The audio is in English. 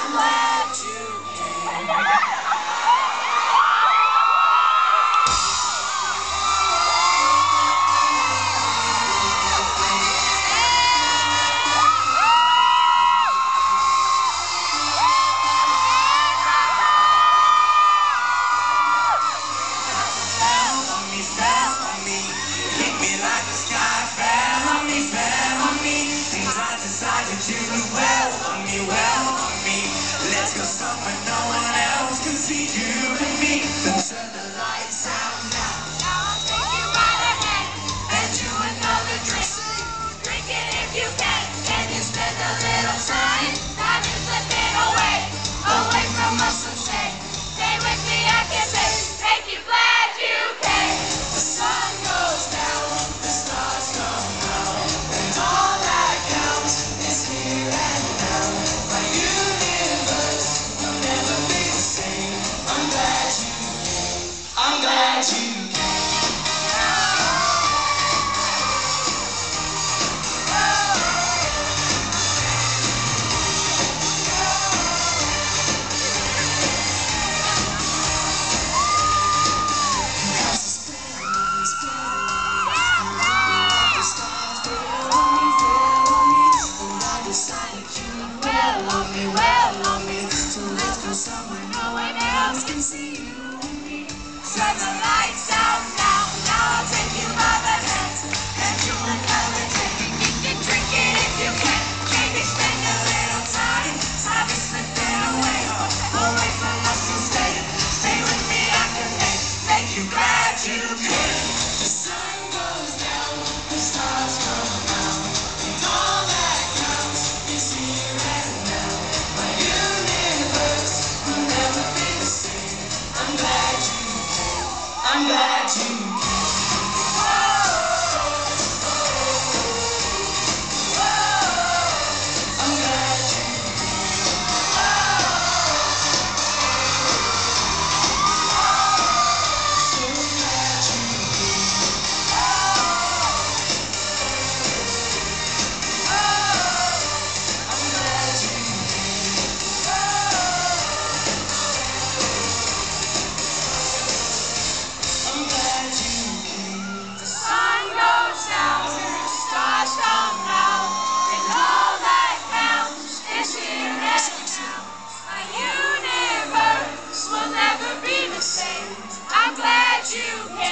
glad you came. You do well on me. Let's go somewhere no one else can see you and me. Turn the lights out now. Now I'll take you by the hand and do another drink. Drink it if you can. Can you spend a little time? Time is slipping away, away from us. So stay with me. I can make you glad you came. The sun goes down, the stars come out, and all that counts is here and now. My universe will never be the same. I'm glad you came. I'm glad you came. Well on me, So let's go somewhere no one else can see you and me. turn the lights out now. Now I'll take you by the hand and do another drink. Drink it if you can. Maybe spend a little time. Time is slipping away, away from us. So stay with me. I can make you glad you came. The sun goes down, the stars come out, and all that counts is here and now. My universe will never be the same. I'm glad you came. I'm glad you came. I'm glad you so glad you I'm glad you I'm glad you came. The sun goes down, the stars come out, and all that counts is here and now. My universe will never be the same. I'm glad you came.